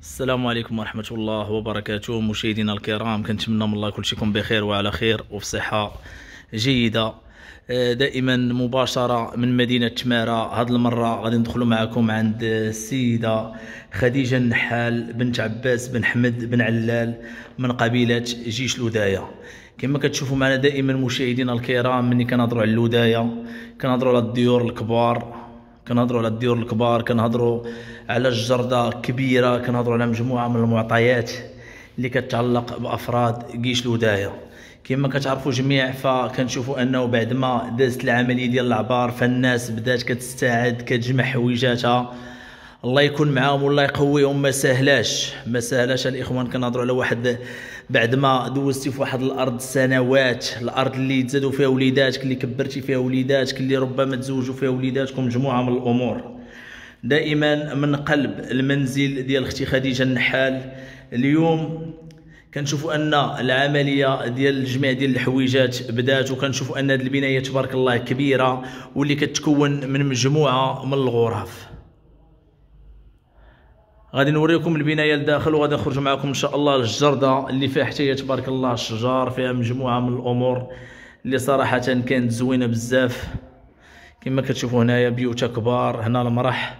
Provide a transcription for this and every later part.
السلام عليكم ورحمة الله وبركاته. مشاهدينا الكرام، كنتمنى من الله كلشي يكون بخير وعلى خير وفي صحة جيدة. دائما مباشرة من مدينة تمارة. هذه المرة غادي ندخلوا معكم عند السيدة خديجة النحال بنت عباس بن حمد بن علال من قبيلة جيش الوداية. كما كتشوفوا معنا دائما مشاهدينا الكرام، ملي كنهضروا على الوداية كنهضروا على الديور الكبار، كنهضروا على الجردة كبيرة، كنهضروا على مجموعة من المعطيات اللي كتعلق بأفراد جيش الوداية. كما كتعرفوا جميع، فكنشوفوا انه بعد ما دازت العملية ديال العبار فالناس بدات كتستعد كتجمع حويجاتها. الله يكون معاهم والله يقويهم. ما سهلاش الاخوان. كنهضروا على واحد بعد ما دوزتي في واحد الارض سنوات، الارض اللي تزادوا فيها وليداتك، اللي كبرتي فيها وليداتك، اللي ربما تزوجوا فيها وليداتكم، مجموعه من الامور. دائما من قلب المنزل ديال اختي خديجه النحال اليوم كنشوفوا ان العمليه ديال الجميع ديال الحويجات بدات، وكنشوفوا ان هذه البنايه تبارك الله كبيره واللي كتكون من مجموعه من الغرف. غادي نوريكم البنايه لداخل، وغادي نخرج معكم ان شاء الله للجرده اللي فيها حتى تبارك الله الشجار، فيها مجموعه من الامور اللي صراحه كانت زوينه بزاف. كما كتشوفوا هنايا بيوت كبار، هنا المرح،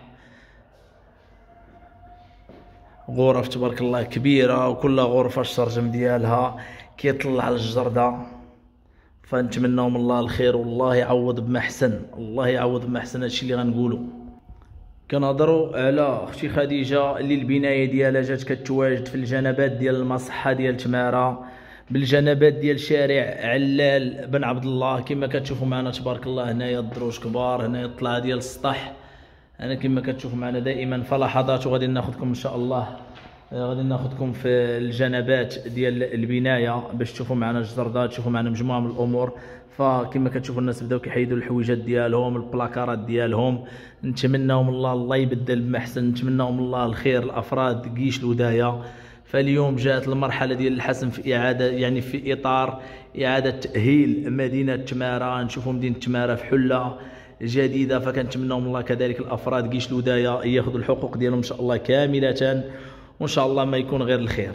غرف تبارك الله كبيره، وكل غرفه الشرجم ديالها كيطلع على الجرده. فنتمناو من الله الخير، والله يعوض بما احسن، الله يعوض بما احسن. هادشي اللي غنقولوا. كنهضروا على اختي خديجه اللي البنايه ديالها جات كتواجد في الجنبات ديال المصحه ديال تماره، بالجنبات ديال شارع علال بن عبد الله. كما كتشوفوا معنا تبارك الله هنايا الدروج كبار، هنايا الطلعه ديال السطح. انا كما كتشوفوا معنا دائما فلحظات، وغادي ناخذكم ان شاء الله، غادي ناخذكم في الجنبات ديال البنايه باش تشوفوا معنا الجردات، تشوفوا معنا مجموعه من الامور. فكما كتشوفوا الناس بداو كيحيدوا الحويجات ديالهم، البلاكارات ديالهم. نتمناو من الله يبدل بما احسن، نتمناو من الله الخير لافراد جيش الودايه. فاليوم جاءت المرحله ديال الحسم في اعاده، يعني في اطار اعاده تاهيل مدينه تماره. نشوفوا مدينه تماره في حله جديده، فكنتمناو من الله كذلك الافراد جيش الودايه ياخذوا الحقوق ديالهم ان شاء الله كامله، وان شاء الله ما يكون غير الخير.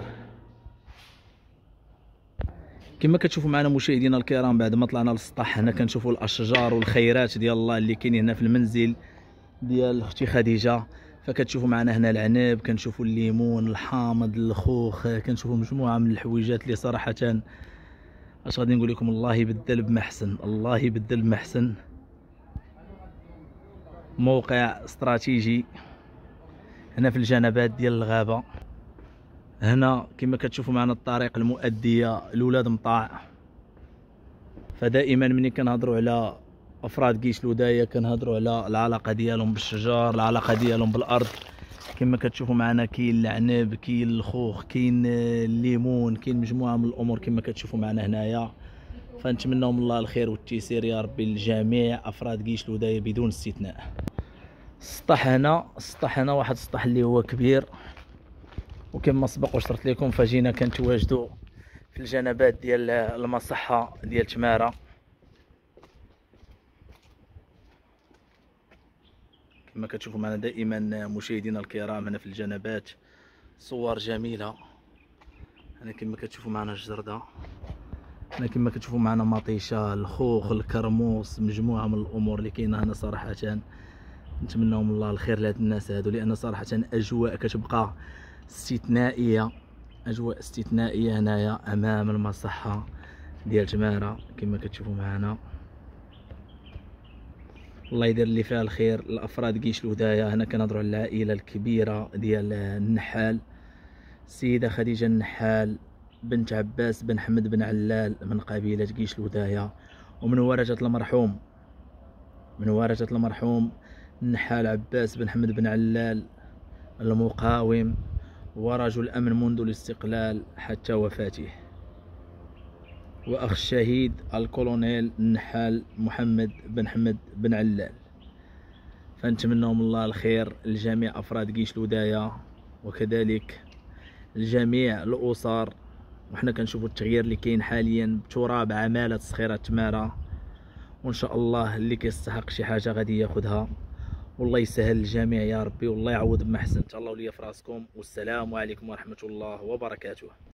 كما كتشوفوا معنا مشاهدينا الكرام، بعد ما طلعنا للسطح هنا كنشوفوا الاشجار والخيرات ديال الله اللي كاينين هنا في المنزل ديال اختي خديجه. فكتشوفوا معنا هنا العنب، كنشوفوا الليمون، الحامض، الخوخ، كنشوفوا مجموعه من الحويجات اللي صراحه اش غادي نقول لكم، الله يبدل بما احسن، الله يبدل بما احسن. موقع استراتيجي هنا في الجنبات ديال الغابه. هنا كما كتشوفوا معنا الطريق المؤديه لولاد مطاع. فدائما ملي كنهضروا على افراد جيش الودايه كنهضروا على العلاقه ديالهم بالشجار، العلاقه ديالهم بالارض. كما كتشوفوا معنا كاين العنب، كاين الخوخ، كاين الليمون، كاين مجموعه من الامور كما كتشوفوا معنا هنايا. فنتمناو من الله الخير والتيسير يا ربي لجميع افراد جيش الودايه بدون استثناء. السطح هنا واحد السطح اللي هو كبير، وكما سبق وشرت لكم فجينا كنتواجدوا في الجنبات ديال المصحه ديال تماره. كما كتشوفوا معنا دائما مشاهدينا الكرام هنا في الجنبات صور جميله. هنا كما كتشوفوا معنا الجرده، هنا كما كتشوفوا معنا مطيشه، الخوخ، الكرموس، مجموعه من الامور اللي كاينه هنا. صراحه نتمناو من الله الخير لهاد الناس هادو، لان صراحه اجواء كتبقى استثنائيه، اجواء استثنائيه هنايا امام المصحه ديال تماره. كما كتشوفوا معنا الله يدير اللي فيها الخير لافراد جيش الودايه. هنا كنهضروا على العائله الكبيره ديال النحال، السيده خديجه النحال بنت عباس بن حمد بن علال من قبيله جيش الودايه، ومن ورثه المرحوم النحال عباس بن حمد بن علال المقاوم ورجل امن منذ الاستقلال حتى وفاته، واخ الشهيد الكولونيل النحال محمد بن حمد بن علال. فنتمناو من الله الخير لجميع افراد جيش الودايه وكذلك لجميع الاسر. وحنا كنشوفوا التغيير اللي كاين حاليا بتراب عماله صخيره تماره، وان شاء الله اللي كيستحق شي حاجه غادي ياخذها، والله يسهل الجميع يا ربي، والله يعوض بما احسن. تهلاو ليا في راسكم، والسلام عليكم ورحمة الله وبركاته.